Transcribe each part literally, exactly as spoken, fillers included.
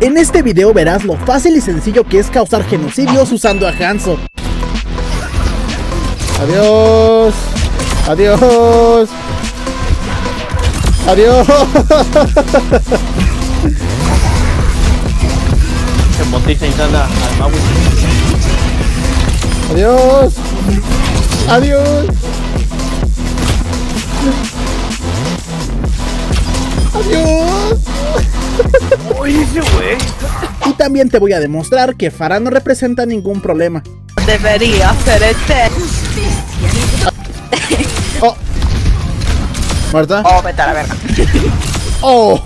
En este video verás lo fácil y sencillo que es causar genocidios usando a Hanzo. Adiós. Adiós. Adiós. Se montiza insana al Maui. Adiós. Adiós. Adiós. Uy, ese güey. Y también te voy a demostrar que Pharah no representa ningún problema. Debería ser este. Oh. ¿Muerta? Oh, vete a la verga. Oh.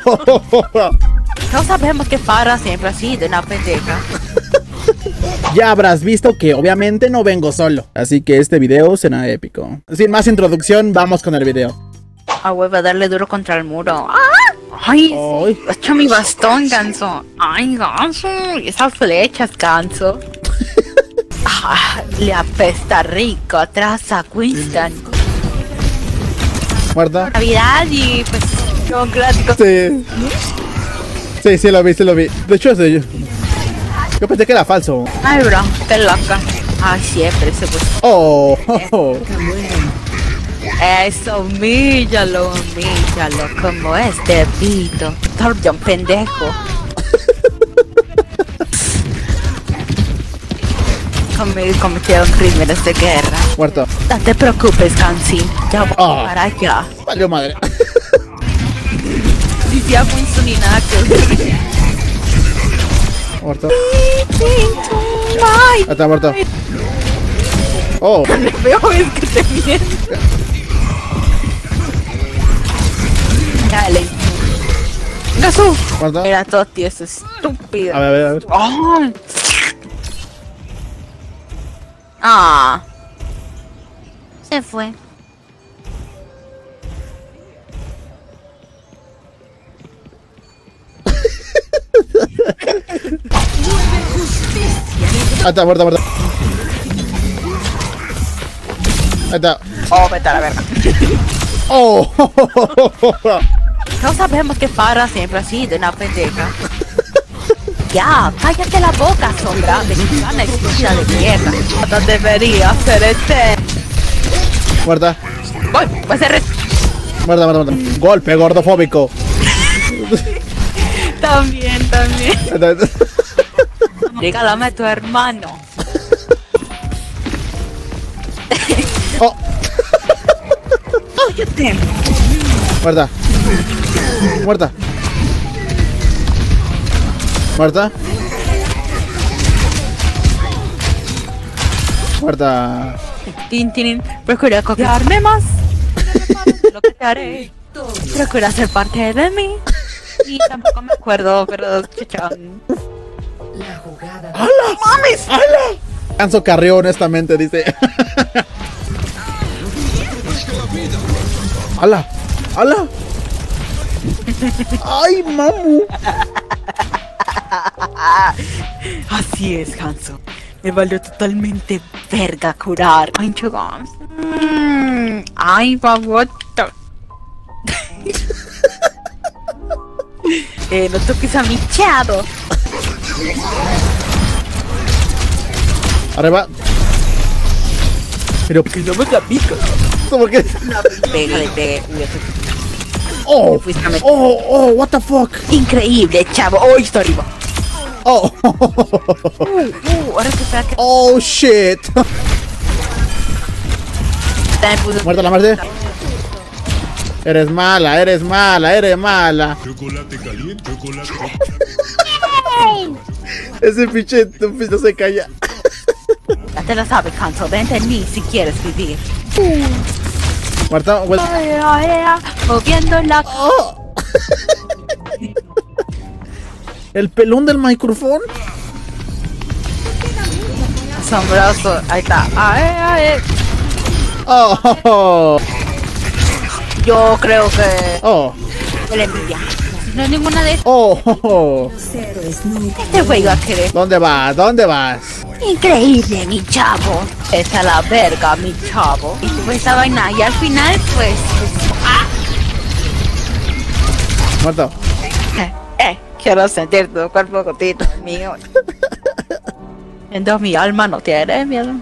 No sabemos que Pharah siempre ha sido una pendeja. Ya habrás visto que obviamente no vengo solo, así que este video será épico. Sin más introducción, vamos con el video. Ah, voy a darle duro contra el muro. ¡Ah! ¡Ay! Ay. He hecho mi bastón, ganso. ¡Ay, ganso! Y esas flechas, ganso. Ah, le apesta rico atrás a Winston. ¿Muerta? Navidad y pues yo clásico. Sí. Sí, sí lo vi, sí lo vi. De hecho, sí, yo, yo pensé que era falso. Ay, bro, qué loca. Ay, siempre se puso. Oh, oh, oh. Eso, humíllalo, humíllalo, como este pito. Torbe un pendejo. Comi- Cometieron crímenes de guerra. Muerto. No te preocupes, Hansi. Ya voy Oh. para allá. Valió madre. Y si hago insulinato. Muerto. Ahí está muerto. Oh. Lo peor es que te miento. Dale. Gasú. ¿Muerto? Era todo tío, eso estúpido. A ver, a ver, a ver. Ay. Ah. Se fue. Ahí está, muerto, muerto. Ahí está. Oh, vete a la verga. Oh. No sabemos que Pharah siempre ha sido una pendeja. Ya, cállate la boca, sombra mexicana estúpida de mierda. No debería ser este. Muerta. Voy, voy a ser. Muerta, muerta, muerta. Golpe gordofóbico. También, también. Ahí está, ahí está. Regálame a tu hermano. Oh. Oh, yo te. Muerta. Muerta. Muerta. Muerta. Tin, tin, procura copiarme más. Lo que te haré. Procura ser parte de mí. Y tampoco me acuerdo, pero chachán. ¡Hala! ¡Mames! ¡Hala! Hanzo carrió honestamente, dice. ¡Hala! ¡Hala! ¡Ay, mamu! Así es, Hanzo. Me valió totalmente verga curar. Ay, chugams. Mm, ay, baboto. eh, no toques a mi chado. Arriba. Pero Que no me la pica. ¿por qué? Pégale, pégale. Oh, Fuiste a meter. oh, oh, what the fuck? Increíble, chavo. Oh, está arriba. Oh, Uh, uh, ahora que espera que. oh shit. También puso- Muerta la muerte. Eres mala, eres mala, eres mala. Chocolate caliente, chocolate. Ese pinche estúpido se calla. Ya te lo sabes, Hanzo. Vente en mí si quieres vivir. Muerta, vuelta. Ea, ea, moviendo la. Oh. El pelón del micrófono. Asombroso. Ahí está. Ay, ay, ay. Oh, Yo creo que. oh, que la envidia. No es ninguna de. oh, oh. Este güey va a querer. ¿Dónde vas? ¿Dónde vas? Increíble, mi chavo. Esa es la verga, mi chavo. Y tuve esa vaina. Y al final, pues. pues, ah, Muerto. eh, eh, Quiero sentir tu cuerpo gotito mío. Entonces mi alma no tiene miedo.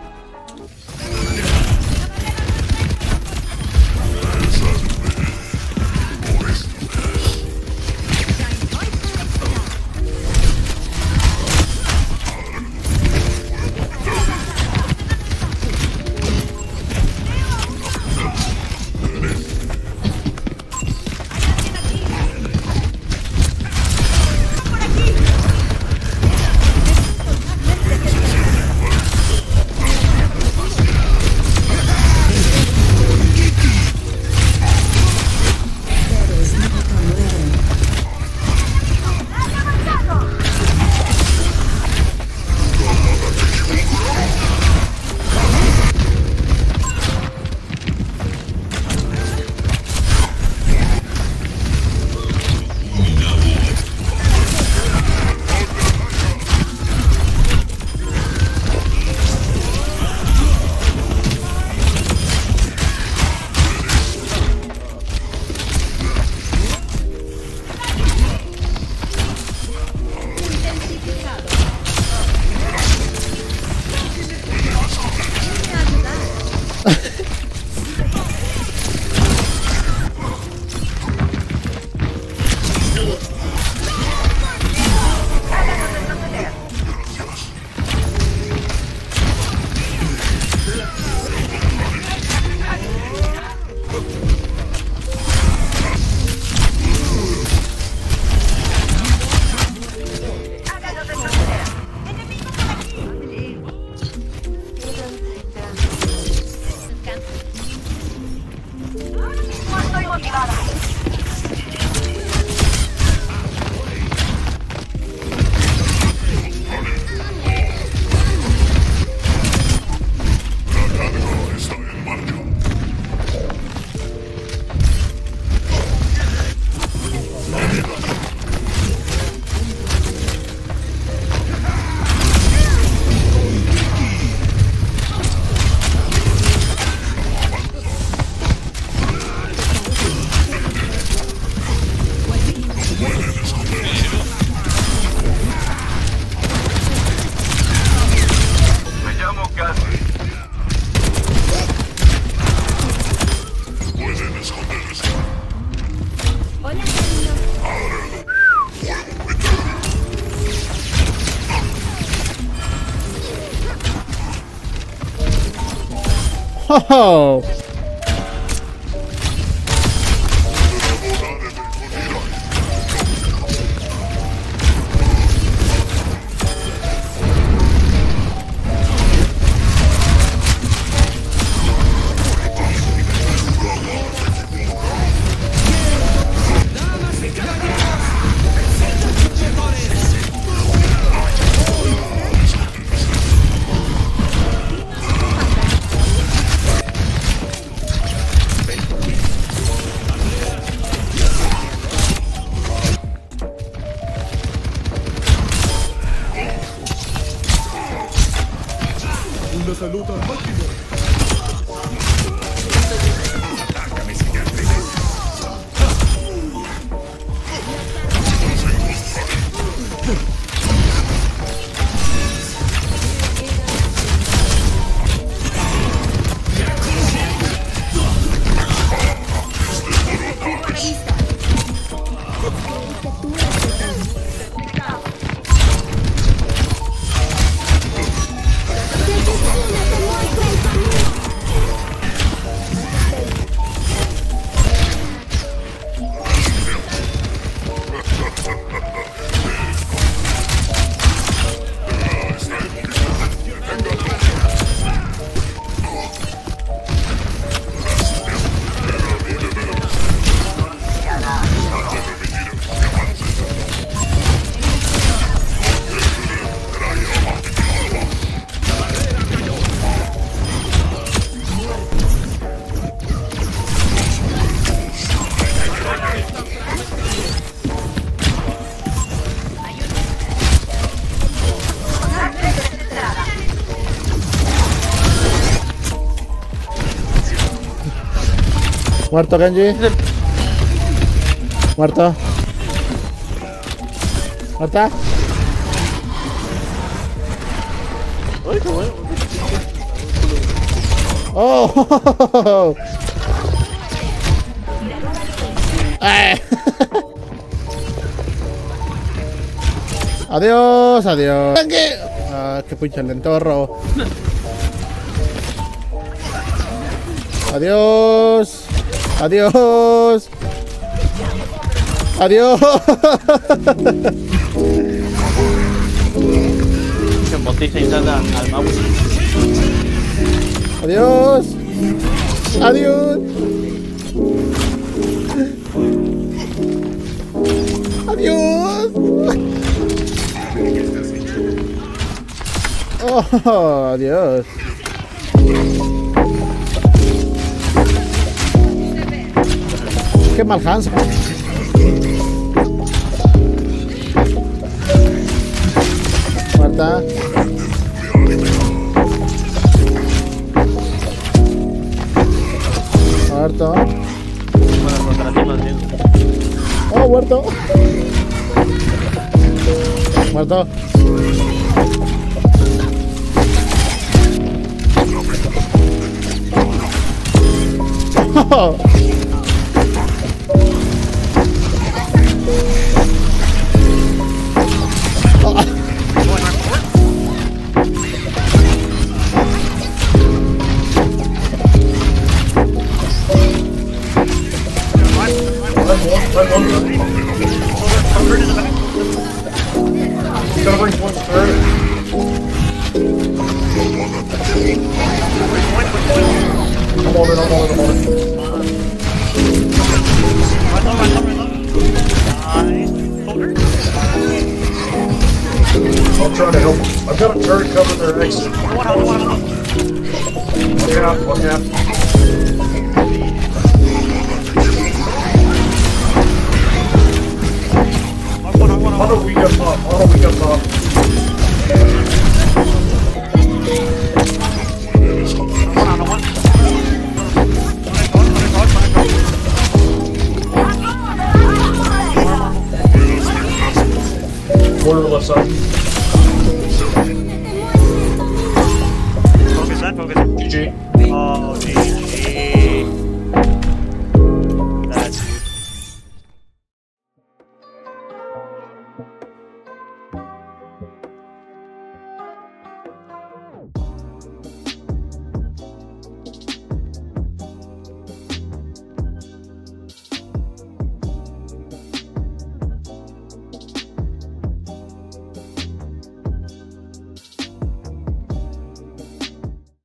Oh. Una salud al máximo. Muerto Genji. Muerto. ¿Muerta? Ay, qué bueno. ¡Oh! ¡Eh! Adiós, adiós. ¿Qué? Ah, qué pinche lentorro. Adiós. Adiós. Adiós. Se motiza insana al Maui. Adiós. Adiós. Adiós. Oh, adiós. Qué mal Hans. Muerta. Muerto. Bueno, contra ti más bien. Oh, muerto. Muerto. Oh. Covering one third. I'm holding, I'm holding, I'm holding. I'm trying to help. I've got a turret cover their exit. Watch out, watch out. Auto weak up top, auto weak up top. Corner left side. Focus that, focus. G G. Oh, G